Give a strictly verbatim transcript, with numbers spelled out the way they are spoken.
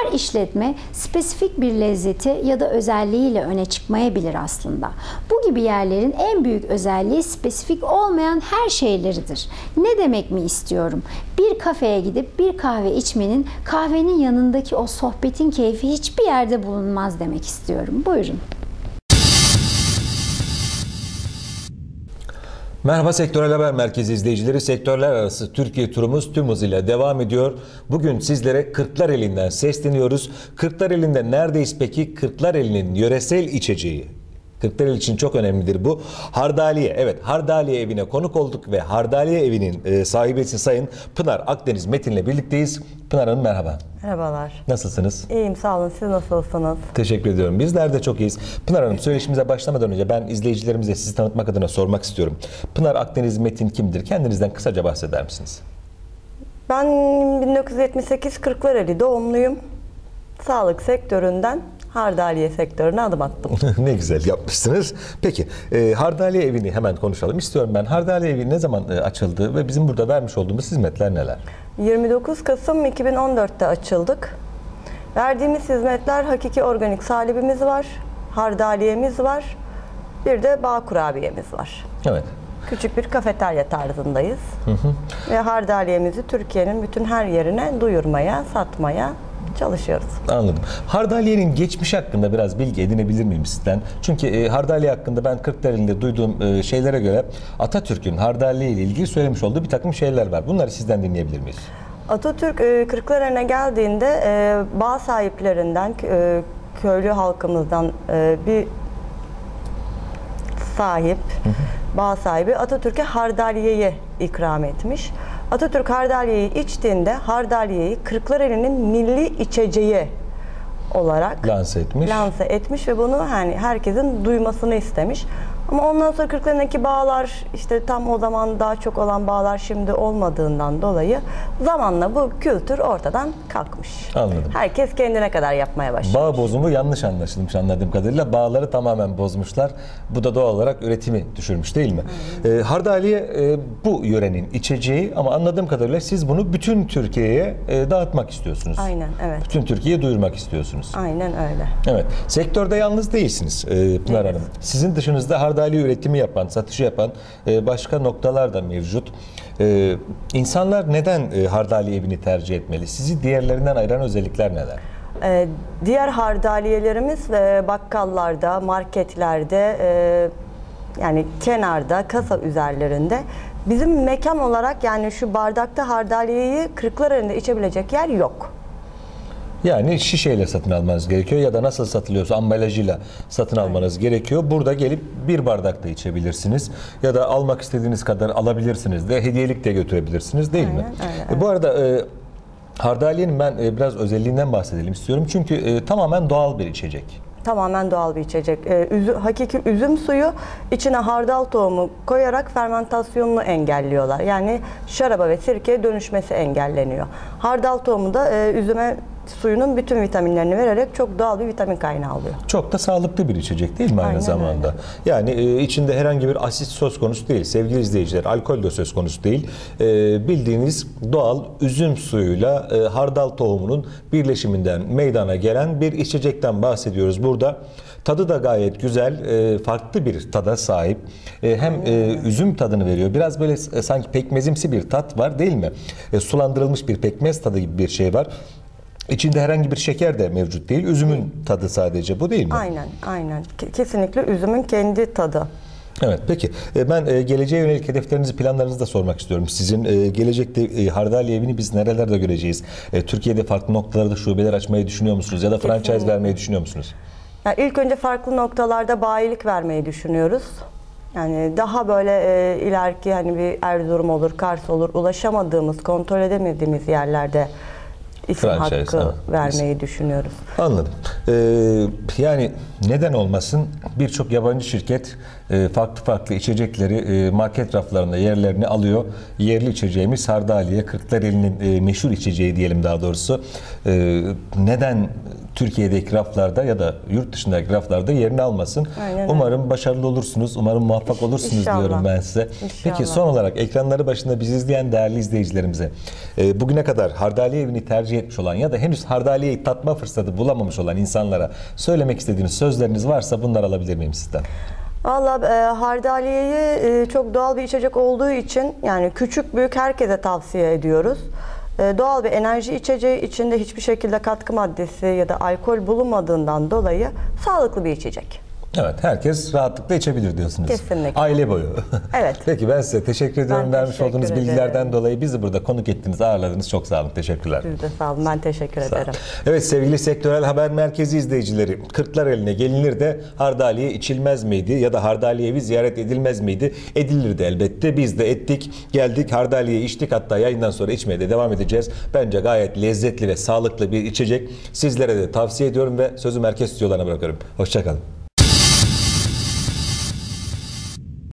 Her işletme spesifik bir lezzeti ya da özelliğiyle öne çıkmayabilir aslında. Bu gibi yerlerin en büyük özelliği spesifik olmayan her şeyleridir. Ne demek mi istiyorum? Bir kafeye gidip bir kahve içmenin, kahvenin yanındaki o sohbetin keyfi hiçbir yerde bulunmaz demek istiyorum. Buyurun. Merhaba Sektörel Haber Merkezi izleyicileri. Sektörler arası Türkiye turumuz tüm hızıyla devam ediyor. Bugün sizlere Kırklareli'nden sesleniyoruz. Kırklareli'nde neredeyiz peki? Kırklareli'nin yöresel içeceği. Kırklareli için çok önemlidir bu. Hardaliye. Evet, Hardaliye evine konuk olduk ve Hardaliye evinin e, sahibesi Sayın Pınar Akdeniz Metin'le birlikteyiz. Pınar Hanım merhaba. Merhabalar. Nasılsınız? İyiyim, sağ olun. Siz nasılsınız? Teşekkür ediyorum. Bizler de çok iyiyiz. Pınar Hanım, söyleşimize başlamadan önce ben izleyicilerimize sizi tanıtmak adına sormak istiyorum. Pınar Akdeniz Metin kimdir? Kendinizden kısaca bahseder misiniz? Ben bin dokuz yüz yetmiş sekiz Kırklareli doğumluyum. Sağlık sektöründen Hardaliye sektörüne adım attım. Ne güzel yapmışsınız. Peki, e, Hardaliye evini hemen konuşalım istiyorum ben. Hardaliye evi ne zaman e, açıldı ve bizim burada vermiş olduğumuz hizmetler neler? yirmi dokuz Kasım iki bin on dört'te açıldık. Verdiğimiz hizmetler hakiki organik salibimiz var, hardaliyemiz var, bir de bağ kurabiyemiz var. Evet. Küçük bir kafeterya tarzındayız. Hı hı. Ve hardaliyemizi Türkiye'nin bütün her yerine duyurmaya, satmaya çalışıyoruz. Anladım. Hardaliye'nin geçmişi hakkında biraz bilgi edinebilir miyim sizden? Çünkü e, Hardaliye hakkında ben Kırklareli'nde duyduğum e, şeylere göre Atatürk'ün Hardaliye ile ilgili söylemiş olduğu bir takım şeyler var. Bunları sizden dinleyebilir miyiz? Atatürk e, Kırklareli'ne geldiğinde e, bağ sahiplerinden, e, köylü halkımızdan e, bir sahip, hı hı. bağ sahibi Atatürk'e Hardaliye'yi ikram etmiş. Atatürk Hardaliye'yi içtiğinde Hardaliye'yi Kırklareli'nin milli içeceği olarak lanse etmiş. lanse etmiş ve bunu hani herkesin duymasını istemiş. Ama ondan sonra Kırklareli'ndeki bağlar işte tam o zaman daha çok olan bağlar şimdi olmadığından dolayı zamanla bu kültür ortadan kalkmış. Anladım. Herkes kendine kadar yapmaya başlamış. Bağ bozumu yanlış anlaşılmış anladığım kadarıyla. Bağları tamamen bozmuşlar. Bu da doğal olarak üretimi düşürmüş değil mi? E, Hardaliye e, bu yörenin içeceği ama anladığım kadarıyla siz bunu bütün Türkiye'ye e, dağıtmak istiyorsunuz. Aynen, evet. Bütün Türkiye'ye duyurmak istiyorsunuz. Aynen öyle. Evet. Sektörde yalnız değilsiniz e, Pınar Evet. Hanım. Sizin dışınızda Hardaliye üretimi yapan, satışı yapan e, başka noktalar da mevcut. E, insanlar neden e, Hardaliye evini tercih etmeli? Sizi diğerlerinden ayıran özellikler neler? Ee, diğer hardaliyelerimiz e, bakkallarda, marketlerde, e, yani kenarda, kasa üzerlerinde. Bizim mekan olarak yani şu bardakta hardaliyeyi Kırklareli'nde içebilecek yer yok. Yani şişeyle satın almanız gerekiyor ya da nasıl satılıyorsa ambalajıyla satın almanız gerekiyor. Burada gelip bir bardakta içebilirsiniz ya da almak istediğiniz kadar alabilirsiniz de hediyelik de götürebilirsiniz değil Aynen, mi? öyle, E, bu arada e, Hardaliye'nin ben e, biraz özelliğinden bahsedelim istiyorum. Çünkü e, tamamen doğal bir içecek. Tamamen doğal bir içecek. Ee, üzü, hakiki üzüm suyu, içine hardal tohumu koyarak fermentasyonunu engelliyorlar. Yani şaraba ve sirkeye dönüşmesi engelleniyor. Hardal tohumu da e, üzüme suyunun bütün vitaminlerini vererek çok doğal bir vitamin kaynağı oluyor. Çok da sağlıklı bir içecek değil mi aynı Aynen zamanda? öyle. Yani e, içinde herhangi bir asit söz konusu değil sevgili izleyiciler. Alkol de söz konusu değil. E, bildiğiniz doğal üzüm suyuyla e, hardal tohumunun birleşiminden meydana gelen bir içecekten bahsediyoruz burada. Tadı da gayet güzel, e, farklı bir tada sahip. E, hem e, üzüm tadını veriyor. Biraz böyle e, sanki pekmezimsi bir tat var değil mi? E, sulandırılmış bir pekmez tadı gibi bir şey var. İçinde herhangi bir şeker de mevcut değil. Üzümün tadı sadece bu değil mi? Aynen, aynen. Kesinlikle üzümün kendi tadı. Evet, peki. Ben geleceğe yönelik hedeflerinizi, planlarınızı da sormak istiyorum. Sizin gelecekte Hardaliye evini biz nerelerde göreceğiz? Türkiye'de farklı noktalarda şubeler açmayı düşünüyor musunuz? Ya da franchise Kesinlikle. vermeyi düşünüyor musunuz? Yani ilk önce farklı noktalarda bayilik vermeyi düşünüyoruz. Yani daha böyle e, ileriki hani bir Erzurum olur, Kars olur, ulaşamadığımız, kontrol edemediğimiz yerlerde isim Franchise, hakkı ha. vermeyi düşünüyoruz. Anladım. Ee, yani neden olmasın birçok yabancı şirket e, farklı farklı içecekleri e, market raflarında yerlerini alıyor. Yerli içeceğimiz Hardaliye, Kırklareli'nin e, meşhur içeceği diyelim daha doğrusu. E, neden Türkiye'deki raflarda ya da yurt dışındaki raflarda yerini almasın. Aynen Umarım başarılı olursunuz. Umarım muvaffak olursunuz İnşallah. diyorum ben size. İnşallah. Peki son olarak ekranları başında bizi izleyen değerli izleyicilerimize e, bugüne kadar hardaliye evini tercih etmiş olan ya da henüz hardaliyeyi tatma fırsatı bulamamış olan insanlara söylemek istediğiniz sözleriniz varsa bunları alabilir miyim sizden? Valla e, hardaliyeyi e, çok doğal bir içecek olduğu için yani küçük büyük herkese tavsiye ediyoruz. E, doğal bir enerji içeceği, içinde hiçbir şekilde katkı maddesi ya da alkol bulunmadığından dolayı sağlıklı bir içecek. Evet, herkes rahatlıkla içebilir diyorsunuz. Kesinlikle. Aile boyu. Evet. Peki ben size teşekkür ediyorum. Ben Vermiş teşekkür olduğunuz ederim. bilgilerden dolayı bizi burada konuk ettiniz, ağırladınız. Çok sağ olun. Teşekkürler. Siz de sağ olun. Ben teşekkür Sağ olun. ederim. Evet sevgili Sektörel Haber Merkezi izleyicileri, Kırklareli'ne gelinir de hardaliye içilmez miydi ya da hardaliye evi ziyaret edilmez miydi? Edilirdi elbette. Biz de ettik, geldik, hardaliye içtik, hatta yayından sonra içmeye de devam edeceğiz. Bence gayet lezzetli ve sağlıklı bir içecek. Sizlere de tavsiye ediyorum ve sözü merkez stüdyolarına bırakıyorum. Hoşça kalın.